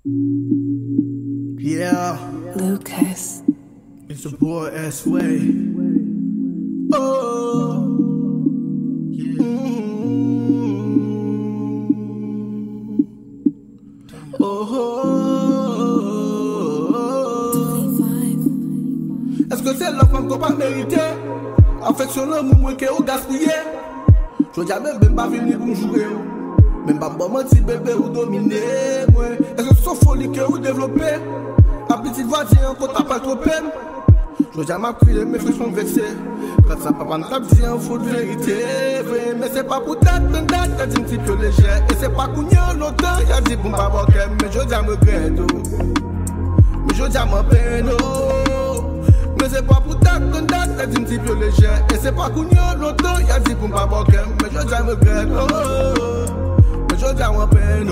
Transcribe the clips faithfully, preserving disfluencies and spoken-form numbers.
Yeah, Lucas. it's your boy S-Way. Oh, yeah. Mm-hmm. Oh, est-ce que c'est la femme qu'on va mériter? Affection l'amour moins que vous gaspillez. Je dis à même pas venir pour jouer. Même pas bon mentir bébé ou dominer. Est-ce que c'est folie que vous développez? La petite voisine qu'on t'a pas trop peine. Je dis à ma crier mes frères sont vexés. Quand ça papa n'a dit un faux de vérité. Mais c'est pas pour t'attendre, t'as dit un petit peu léger. Et c'est pas qu'on y a longtemps, y'a dit pour ma boque. Mais je dis à me grède. Mais je dis à ma peine. Mais c'est pas pour t'attendre, t'as dit un petit peu léger. Et c'est pas qu'on y a longtemps, y'a dit pour ma boque. Mais je dis à me grède. Mais je dis à ma peine.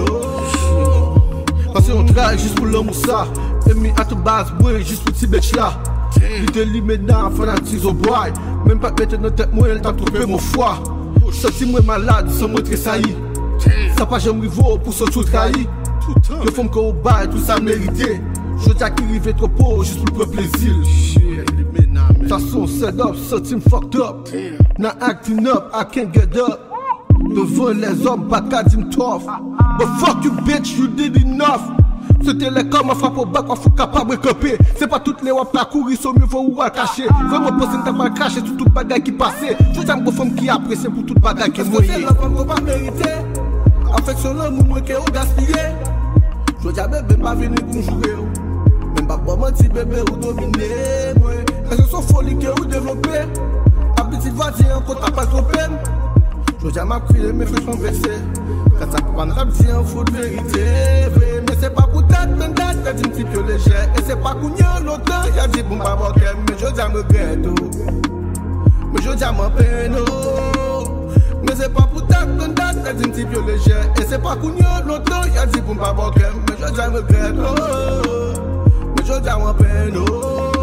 Parce qu'on travaille juste pour l'amour ça. Et mis à toute base, ouais, juste pour petit bitch là. L'idée maintenant, fanatique au boy. Même pas mettre dans tête, moi, elle t'a trompé mon foie. Senti moi malade, sans montrer ça y. Ça pas jamais rivaux pour se tout trahi. Je femme qu'on bail, tout ça mérité. Je dis à qui rive trop pauvre, juste pour le plaisir. De toute façon, set up, senti me fucked up. Now acting up, I can't get up. Devant les hommes, pas qu'à dire tough. But fuck you bitch, you did enough. C'était les comme frappe au bac, on faut capable de copier. C'est pas toutes les wap à courir, sont mieux faut ou à cacher. Vraiment penser t'as pas craché sur toute bagaille qui passait. Je t'aime pour femme qui apprécie pour toute bagaille qui est moyenne. C'est la femme qu'on va mériter. Affection l'amour moins que vous gaspillez. Je dis à bébé pas venir pour jouer. Même pas bon mentir bébé ou dominer. Est-ce que c'est folie que vous développez? La petite voisine qu'on t'a pas trop peine. Je dis à ma crier mes frères sont vexés. Quand ça prend un dit un faux de vérité. Mais c'est pas pour t'attendre, t'as dit un petit peu léger. Et c'est pas qu'on y a longtemps, y'a dit bon pas bon. Mais je dis à me grède. Mais je dis à ma peine. Mais c'est pas pour t'attendre, t'as dit un petit peu léger. Et c'est pas qu'on y a longtemps, y'a dit bon pas bon. Mais je dis à me grède. Mais je dis à ma peine.